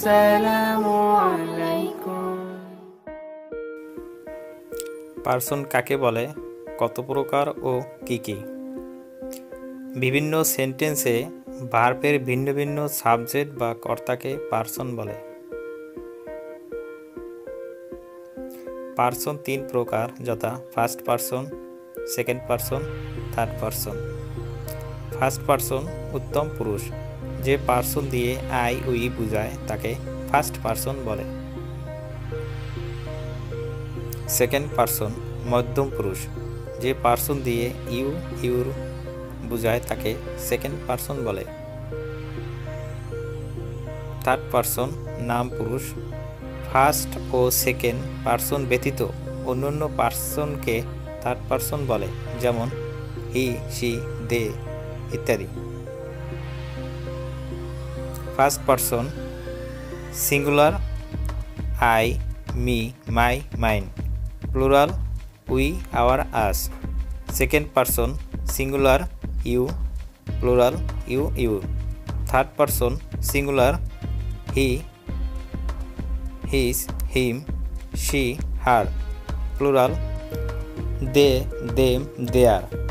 আসসালামু আলাইকুম। পার্সন কাকে বলে, কত প্রকার ও কি কি? বিভিন্ন সেন্টেন্সে ভার্বের ভিন্ন ভিন্ন সাবজেক্ট বা কর্তাকে পার্সন বলে। পার্সন তিন প্রকার, যথা first person, second person, third person. First person উত্তম পুরুষ। যে পার্সন দিয়ে আই উই বোঝায় তাকে ফার্স্ট পার্সন বলে। সেকেন্ড পার্সন মধ্যম পুরুষ। যে পার্সন দিয়ে ইউ ইউর বোঝায় তাকে সেকেন্ড পার্সন বলে। থার্ড পার্সন নাম পুরুষ। ফার্স্ট ও সেকেন্ড পার্সন ব্যতীত অন্যান্য পার্সনকে থার্ড পার্সন বলে, যেমন হি, শি, দে ইত্যাদি। First person singular I, me, my, mine, plural we, our, us. Second person singular you, plural you, your. Third person singular he, his, him, she, her, plural they, them, there.